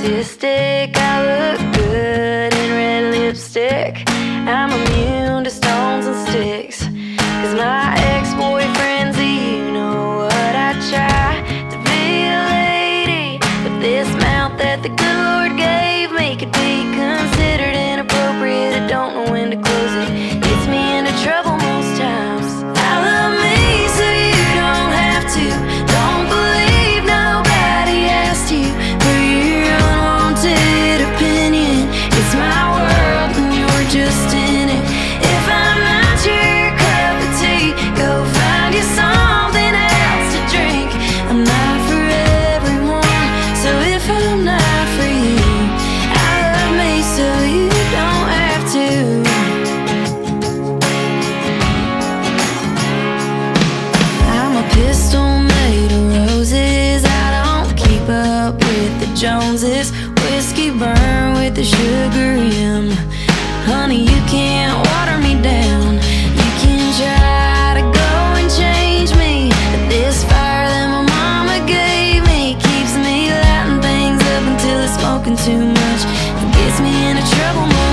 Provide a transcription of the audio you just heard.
artistic, I look good in red lipstick. I'm immune to stones and sticks, 'cause my ex-boyfriend's you know what. I try to be a lady, but this mouth that the good Lord gave me could be considered inappropriate. I don't know when to close it. Gets me into trouble most times. I love me so you don't have to. Don't believe nobody asked you for your unwanted opinion. It's my world and you're just in it. If I'm not your cup of tea, go find you something else to drink. I'm not for everyone, so if I'm not for you, I love me so you don't have to. I'm a pistol made of roses. I don't keep up with the Joneses. Whiskey burn with the sugar in. Honey, you can't water me down. You can try to go and change me, but this fire that my mama gave me keeps me lighting things up until it's smoking too much. It gets me into trouble more